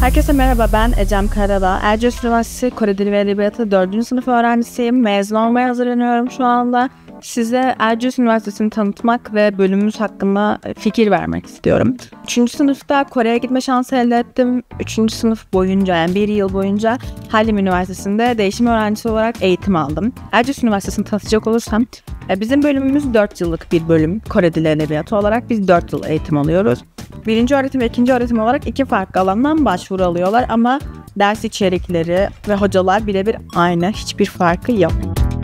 Herkese merhaba, ben Ecem Karadağ. Erciyes Üniversitesi Kore Dili ve Edebiyatı 4. sınıf öğrencisiyim. Mezun olmaya hazırlanıyorum şu anda. Size Erciyes Üniversitesi'ni tanıtmak ve bölümümüz hakkında fikir vermek istiyorum. 3. sınıfta Kore'ye gitme şansı elde ettim. 3. sınıf boyunca, yani 1 yıl boyunca Hallym Üniversitesi'nde değişim öğrencisi olarak eğitim aldım. Erciyes Üniversitesi'ni tanıtacak olursam, bizim bölümümüz 4 yıllık bir bölüm. Kore Dili Edebiyatı olarak biz 4 yıl eğitim alıyoruz. 1. öğretim ve 2. öğretim olarak 2 farklı alandan başvuru alıyorlar ama ders içerikleri ve hocalar birebir aynı, hiçbir farkı yok.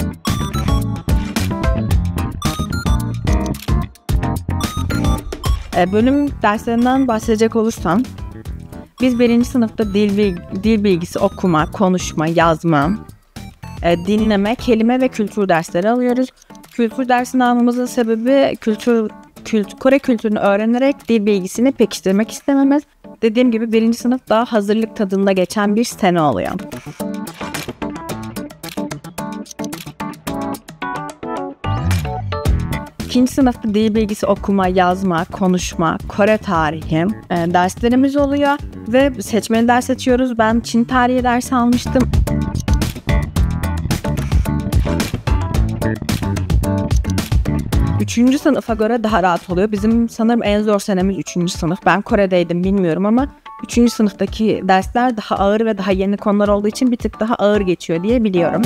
Bölüm derslerinden bahsedecek olursam, biz 1. sınıfta dil bilgisi, okuma, konuşma, yazma, dinleme, kelime ve kültür dersleri alıyoruz. Kültür dersini almamızın sebebi Kore kültürünü öğrenerek dil bilgisini pekiştirmek istememiz. Dediğim gibi 1. sınıf daha hazırlık tadında geçen bir sene oluyor. İkinci sınıfta dil bilgisi, okuma, yazma, konuşma, Kore tarihi derslerimiz oluyor ve seçmeli ders seçiyoruz. Ben Çin tarihi dersi almıştım. Üçüncü sınıfa göre daha rahat oluyor. Bizim sanırım en zor senemiz 3. sınıf. Ben Kore'deydim, bilmiyorum ama 3. sınıftaki dersler daha ağır ve daha yeni konular olduğu için bir tık daha ağır geçiyor diye biliyorum.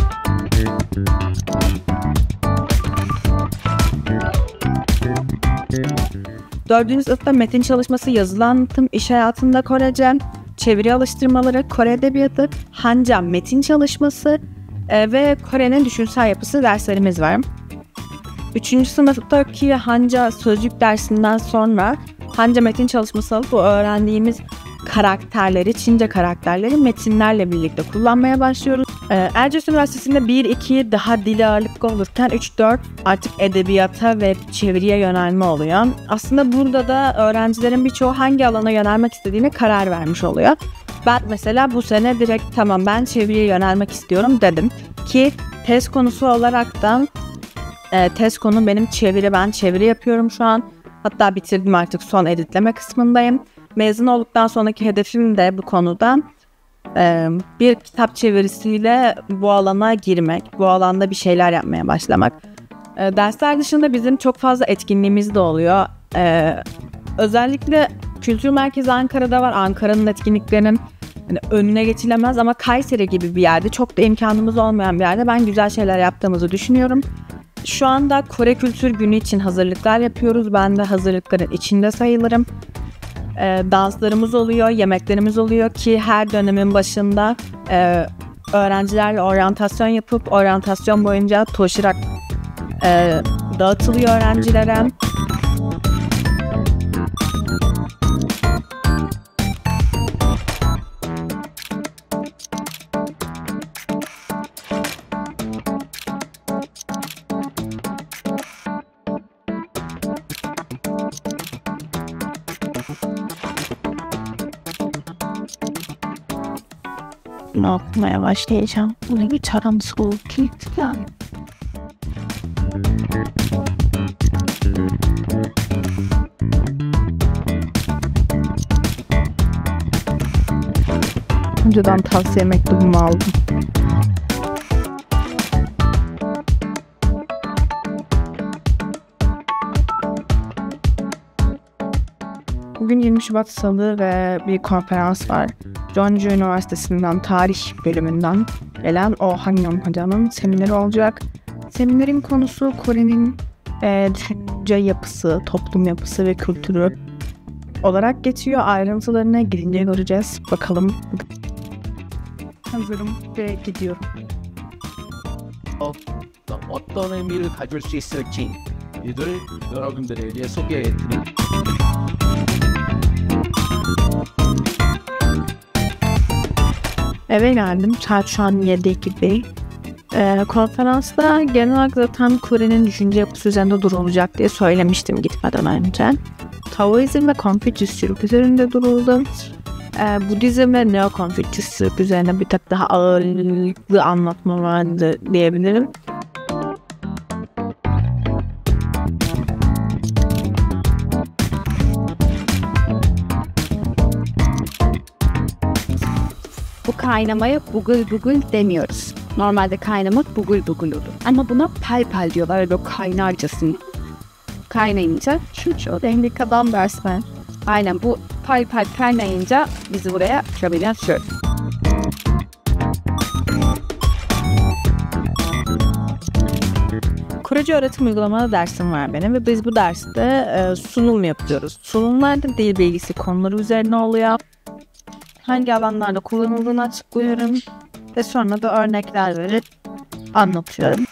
Dördüncü sınıfta metin çalışması, yazılı anlatım, iş hayatında Korece, çeviri alıştırmaları, Kore edebiyatı, Hanja metin çalışması ve Kore'nin düşünsel yapısı derslerimiz var. 3. sınıftaki Hanja sözcük dersinden sonra Hanja metin çalışması alıp bu öğrendiğimiz karakterleri, Çince karakterleri metinlerle birlikte kullanmaya başlıyoruz. Erciyes Üniversitesi'nde 1-2 daha dil ağırlıklı olurken 3-4 artık edebiyata ve çeviriye yönelme oluyor. Aslında burada da öğrencilerin birçoğu hangi alana yönelmek istediğine karar vermiş oluyor. Ben mesela bu sene direkt tamam ben çeviriye yönelmek istiyorum dedim ki tez konusu olarak da tez konum benim çeviri. Ben çeviri yapıyorum şu an. Hatta bitirdim, artık son editleme kısmındayım. Mezun olduktan sonraki hedefim de bu konuda bir kitap çevirisiyle bu alana girmek, bu alanda bir şeyler yapmaya başlamak. Dersler dışında bizim çok fazla etkinliğimiz de oluyor. Özellikle Kültür Merkezi Ankara'da var. Ankara'nın etkinliklerinin önüne geçilemez ama Kayseri gibi bir yerde, çok da imkanımız olmayan bir yerde ben güzel şeyler yaptığımızı düşünüyorum. Şu anda Kore Kültür Günü için hazırlıklar yapıyoruz. Ben de hazırlıkların içinde sayılırım. Danslarımız oluyor, yemeklerimiz oluyor ki her dönemin başında öğrencilerle oryantasyon yapıp oryantasyon boyunca toşirak dağıtılıyor öğrencilere. Bunu okumaya başlayacağım. Bunu bir soğuk yani. Önceden tavsiye mektubumu aldım. Bugün 20 Şubat Salı ve bir konferans var. Jeonju Üniversitesi'nden tarih bölümünden gelen Oh Han-yeon Hoca'nın semineri olacak. Seminerin konusu Kore'nin düşünce yapısı, toplum yapısı ve kültürü olarak geçiyor. Ayrıntılarına girince göreceğiz. Bakalım. Hazırım ve gidiyorum. 어떤 의미를 가질 수 있을지 이들 여러분들에게 소개해드립니다. Eve geldim. Saat şu an 7 gibi. Konferansta genel olarak zaten Kore'nin düşünce yapısı üzerinde durulacak diye söylemiştim gitmeden önce. Taoizm ve Konfüçyüsçülük üzerinde duruldu. Budizm ve Neo-Konfüçyüsçülük üzerine bir tık daha ağırlıklı anlatma vardı diyebilirim. kaynamaya bugül bugül demiyoruz. Normalde kaynamak bugül bugül olur. Ama buna pel pel diyorlar. Öyle kaynarcasına. Kaynayınca şu denglik adam versen. Aynen bu pel pel kaynayınca bizi buraya çabilen şöyle. Korece öğretim uygulamalı dersim var benim ve biz bu derste sunum yapıyoruz. Sunumlarda dil bilgisi konuları üzerine oluyor. Hangi alanlarda kullanıldığını açıklıyorum ve sonra da örnekler verip anlatıyorum.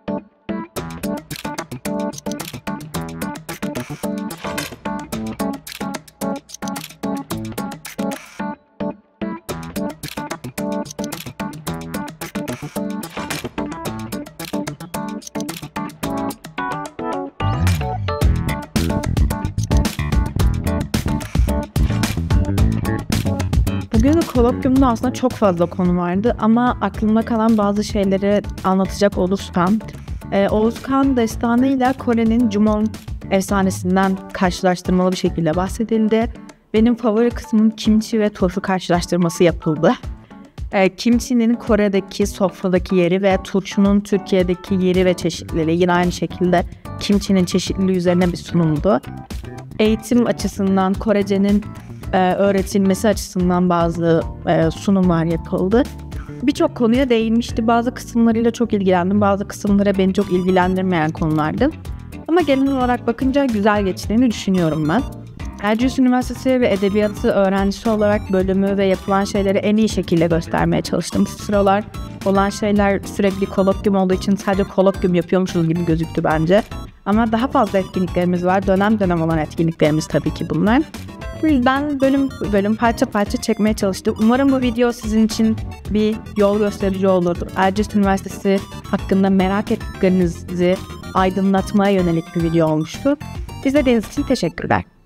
Bugün kolokyumda aslında çok fazla konu vardı ama aklımda kalan bazı şeyleri anlatacak olursam Oğuz Kağan destanıyla Kore'nin Jumong efsanesinden karşılaştırmalı bir şekilde bahsedildi. Benim favori kısmım kimchi ve tofu karşılaştırması yapıldı. Kimchi'nin Kore'deki sofradaki yeri ve turşunun Türkiye'deki yeri ve çeşitleri yine aynı şekilde kimchi'nin çeşitliliği üzerine bir sunumdu. Eğitim açısından Korece'nin öğretilmesi açısından bazı sunumlar yapıldı. Birçok konuya değinmişti. Bazı kısımlarıyla çok ilgilendim. Bazı kısımlara beni çok ilgilendirmeyen konulardı. Ama genel olarak bakınca güzel geçtiğini düşünüyorum ben. Erciyes Üniversitesi ve Edebiyatı öğrencisi olarak bölümü ve yapılan şeyleri en iyi şekilde göstermeye çalıştım. Sıralar olan şeyler sürekli kolokyum olduğu için sadece kolokyum yapıyormuşuz gibi gözüktü bence. Ama daha fazla etkinliklerimiz var. Dönem dönem olan etkinliklerimiz tabii ki bunlar. Bu yüzden bölüm parça parça çekmeye çalıştım. Umarım bu video sizin için bir yol gösterici olur. Erciyes Üniversitesi hakkında merak ettiklerinizi aydınlatmaya yönelik bir video olmuştu. İzlediğiniz için teşekkürler.